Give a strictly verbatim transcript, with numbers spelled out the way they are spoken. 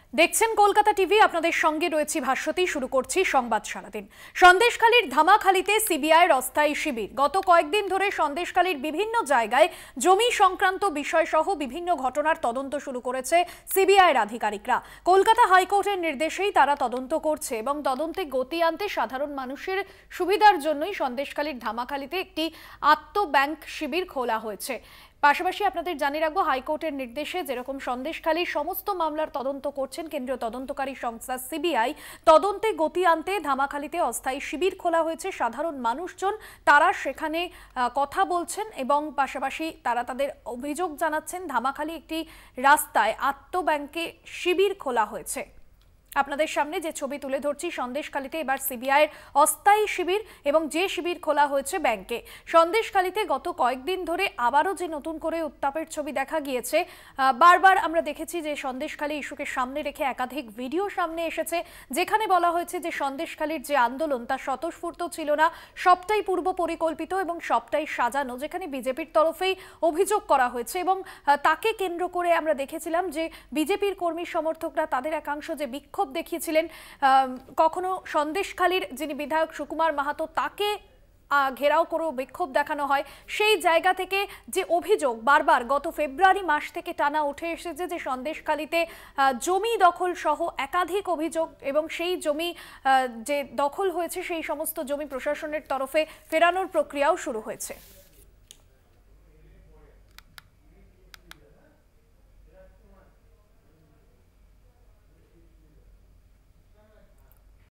দেখছেন কলকাতা টিভি, আপনাদের সঙ্গে রয়েছি ভাস্বতী। শুরু করছি সংবাদ সারাদিন। সন্দেশখালীর ধামাখালীতে সিবিআইয়ের অস্থায়ী শিবির। গত কয়েকদিন ধরে সন্দেশখালীর বিভিন্ন জায়গায় জমি সংক্রান্ত বিষয়সহ বিভিন্ন ঘটনার তদন্ত শুরু করেছে সিবিআইয়ের আধিকারিকরা। কলকাতা হাইকোর্টের নির্দেশেই তারা তদন্ত করছে এবং তদন্তে গতি আনতে সাধারণ মানুষের সুবিধার জন্যই সন্দেশখালীর ধামাখালীতে একটি আত্মব্যাংক শিবির খোলা হয়েছে। পাশাপাশি আপনাদের জানিয়ে রাখবো, হাইকোর্টের নির্দেশে যেরকম সন্দেশখালীর সমস্ত মামলার তদন্ত করছেন কেন্দ্রীয় তদন্তকারী সংস্থা সিবিআই, তদন্তে গতি আনতে ধামাখালীতে অস্থায়ী শিবির খোলা হয়েছে। সাধারণ মানুষজন তারা সেখানে কথা বলছেন এবং পাশাপাশি তারা তাদের অভিযোগ জানাচ্ছেন। ধামাখালী একটি রাস্তায় আত্মব্যাংকে শিবির খোলা হয়েছে। আপনাদের সামনে যে ছবি তুলে ধরছি, সন্দেশখালীতে এবার সিবিআইয়ের অস্থায়ী শিবির এবং যে শিবির খোলা হয়েছে ব্যাংকে। সন্দেশখালীতে গত কয়েকদিন ধরে আবারও যে নতুন করে উত্তাপের ছবি দেখা গিয়েছে, বারবার আমরা দেখেছি যে সন্দেশখালী ইস্যুকে সামনে রেখে একাধিক ভিডিও সামনে এসেছে, যেখানে বলা হয়েছে যে সন্দেশখালীর যে আন্দোলন তা স্বতঃস্ফূর্ত ছিল না, সবটাই পূর্ব পরিকল্পিত এবং সবটাই সাজানো, যেখানে বিজেপির তরফেই অভিযোগ করা হয়েছে। এবং তাকে কেন্দ্র করে আমরা দেখেছিলাম যে বিজেপির কর্মী সমর্থকরা তাদের একাংশ যে বিক্ষোভ দেখিয়েছিলেন। কখনো সন্দেশখালীর যিনি বিধায়ক সুকুমার মাহাতো, তাকে ঘেরাও করেও বিক্ষোভ দেখানো হয়। সেই জায়গা থেকে যে অভিযোগ বারবার গত ফেব্রুয়ারি মাস থেকে টানা উঠে এসেছে যে সন্দেশখালীতে জমি দখল সহ একাধিক অভিযোগ, এবং সেই জমি যে দখল হয়েছে সেই সমস্ত জমি প্রশাসনের তরফে ফেরানোর প্রক্রিয়াও শুরু হয়েছে।